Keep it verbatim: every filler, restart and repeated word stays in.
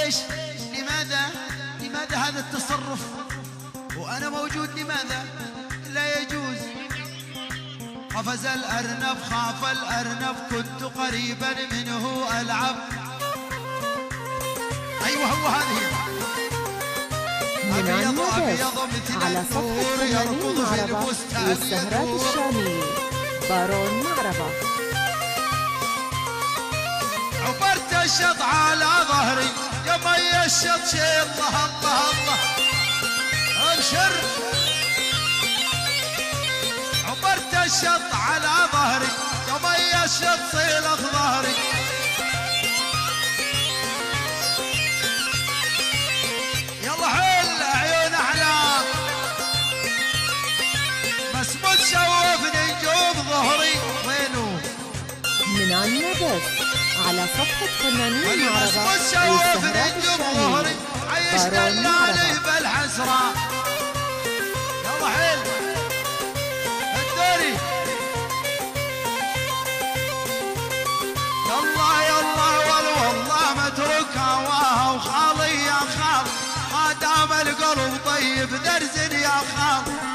ليش؟ لماذا؟ لماذا هذا التصرف وأنا موجود؟ لماذا؟ لا يجوز. قفز الأرنب خاف الأرنب كنت قريبا منه ألعب. أيوه هو هذه. أبيض أبيض مثل النور يركض في البستان والسهرات الشامية. بارون معربة. عبرت الشط على ظهري يا مي الشط شي الله الله الله. أبشر. عبرت الشط على ظهري يا مي الشط صيلك ظهري. يلا حل عيون أحلام مسمود شوفني نجوم ظهري. وينو؟ من عنا بس على صفحة فنانين معربة والسهرات الشامية. عيشنا الليالي بالحسرة. يلا حيل الدوري. يلا يلا والله متروك هواها وخالي يا خال ما دام القلب طيب درزن يا خال.